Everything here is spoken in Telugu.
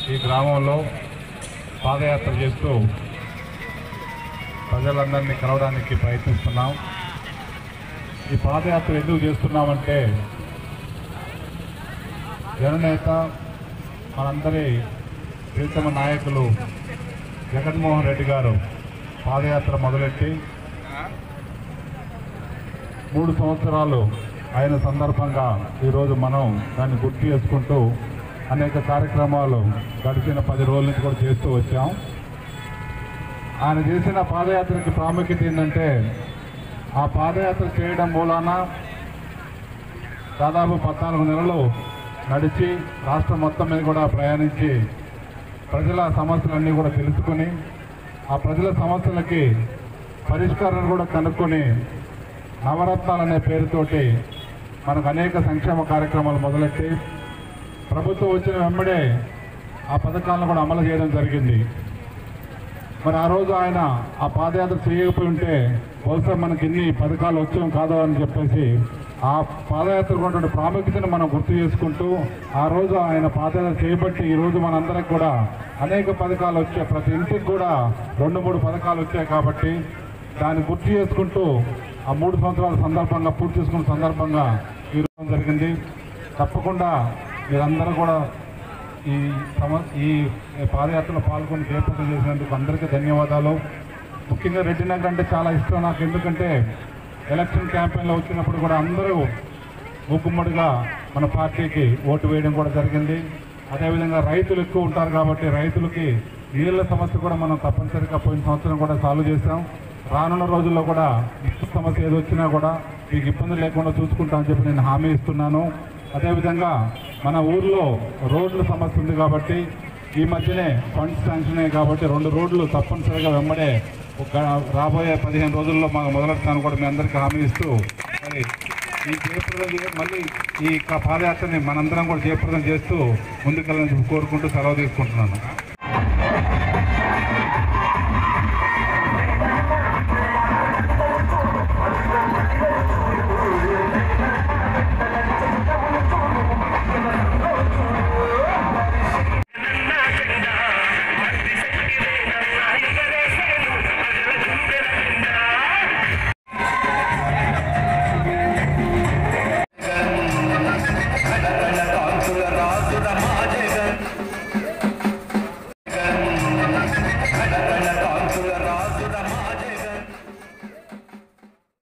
ఈ గ్రామంలో పాదయాత్ర చేస్తూ ప్రజలందరినీ కలవడానికి ప్రయత్నిస్తున్నాం. ఈ పాదయాత్ర ఎందుకు చేస్తున్నామంటే జననేత మనందరి ప్రీతమ నాయకులు జగన్మోహన్ రెడ్డి గారు పాదయాత్ర మొదలెట్టి 3 సంవత్సరాలు అయిన సందర్భంగా ఈరోజు మనం దాన్ని గుర్తు చేసుకుంటూ అనేక కార్యక్రమాలు గడిచిన 10 రోజుల నుంచి కూడా చేస్తూ వచ్చాం. ఆయన చేసిన పాదయాత్రకి ప్రాముఖ్యత ఏంటంటే ఆ పాదయాత్ర చేయడం మూలాన దాదాపు 14 నెలలు నడిచి రాష్ట్రం మొత్తం మీద కూడా ప్రయాణించి ప్రజల సమస్యలన్నీ కూడా తెలుసుకొని ఆ ప్రజల సమస్యలకి పరిష్కారాలు కూడా కనుక్కొని నవరత్నాలు అనే పేరుతోటి మనకు అనేక సంక్షేమ కార్యక్రమాలు మొదలెట్టి ప్రభుత్వం వచ్చిన వెంబడే ఆ పథకాలను కూడా అమలు చేయడం జరిగింది. మరి ఆ రోజు ఆయన ఆ పాదయాత్ర చేయకపోయి ఉంటే బహుశా మనకి ఎన్ని పథకాలు వచ్చాం కాదో అని చెప్పేసి ఆ పాదయాత్ర ఉన్నటువంటి ప్రాముఖ్యతను మనం గుర్తు చేసుకుంటూ ఆ రోజు ఆయన పాదయాత్ర చేయబట్టి ఈరోజు మనందరికి కూడా అనేక పథకాలు వచ్చాయి. ప్రతి ఇంటికి కూడా 2-3 పథకాలు వచ్చాయి. కాబట్టి దాన్ని గుర్తు చేసుకుంటూ ఆ 3 సంవత్సరాల సందర్భంగా పూర్తి చేసుకున్న సందర్భంగా ఈరోజు జరిగింది. తప్పకుండా మీరందరూ కూడా ఈ పాదయాత్రలో పాల్గొని జయప్రదం చేసినందుకు అందరికీ ధన్యవాదాలు. ముఖ్యంగా రెడ్డి నగర్ అంటే చాలా ఇష్టం నాకు. ఎందుకంటే ఎలక్షన్ క్యాంపెయిన్లో వచ్చినప్పుడు కూడా అందరూ మూకుమ్మడిగా మన పార్టీకి ఓటు వేయడం కూడా జరిగింది. అదేవిధంగా రైతులు ఎక్కువ ఉంటారు కాబట్టి రైతులకి నీళ్ళ సమస్య కూడా మనం తప్పనిసరిగా పోయిన సంవత్సరం కూడా సాల్వ్ చేస్తాం. రానున్న రోజుల్లో కూడా ఇష్ట సమస్య ఏది వచ్చినా కూడా మీకు ఇబ్బంది లేకుండా చూసుకుంటామని చెప్పి నేను హామీ ఇస్తున్నాను. అదేవిధంగా మన ఊర్లో రోడ్ల సమస్య ఉంది కాబట్టి ఈ మధ్యనే ఫండ్స్ శాంక్షన్ అయ్యాయి కాబట్టి 2 రోడ్లు తప్పనిసరిగా వెంబడే రాబోయే 15 రోజుల్లో మాకు మొదలెడతాను కూడా మీ అందరికీ హామీ ఇస్తూ మరి ఈ జయప్రదం మళ్ళీ ఈ పాదయాత్రని మనందరం కూడా జయప్రదం చేస్తూ ముందుకెళ్ళాలని కోరుకుంటూ సెలవు తీసుకుంటున్నాను.